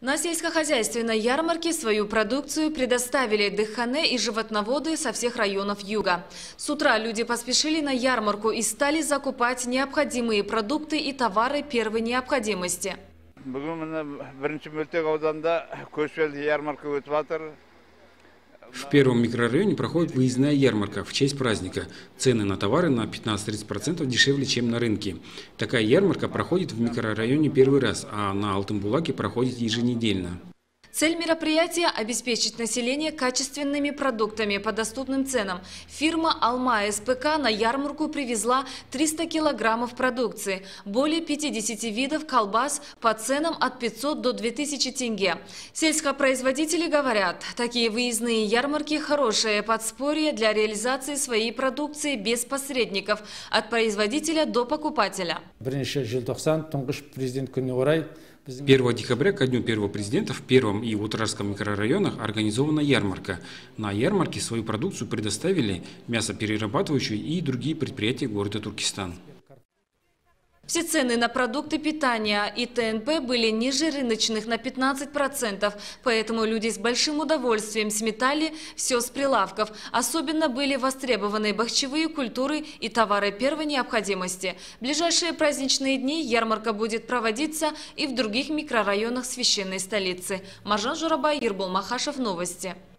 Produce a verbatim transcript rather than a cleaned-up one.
На сельскохозяйственной ярмарке свою продукцию предоставили дыхане и животноводы со всех районов юга. С утра люди поспешили на ярмарку и стали закупать необходимые продукты и товары первой необходимости. В первом микрорайоне проходит выездная ярмарка в честь праздника. Цены на товары на пятнадцать-тридцать процентов дешевле, чем на рынке. Такая ярмарка проходит в микрорайоне первый раз, а на Алтынбулаке проходит еженедельно. Цель мероприятия – обеспечить население качественными продуктами по доступным ценам. Фирма «Алма СПК» на ярмарку привезла триста килограммов продукции, более пятидесяти видов колбас по ценам от пятисот до двух тысяч тенге. Сельскопроизводители говорят, такие выездные ярмарки – хорошее подспорье для реализации своей продукции без посредников, от производителя до покупателя. первого декабря, ко дню первого президента, в Первом и Утражском микрорайонах организована ярмарка. На ярмарке свою продукцию предоставили мясоперерабатывающие и другие предприятия города Туркестан. Все цены на продукты питания и ТНП были ниже рыночных на пятнадцать процентов, поэтому люди с большим удовольствием сметали все с прилавков. Особенно были востребованы бахчевые культуры и товары первой необходимости. В ближайшие праздничные дни ярмарка будет проводиться и в других микрорайонах священной столицы. Маржан Журабай, Ербол Махашев, новости.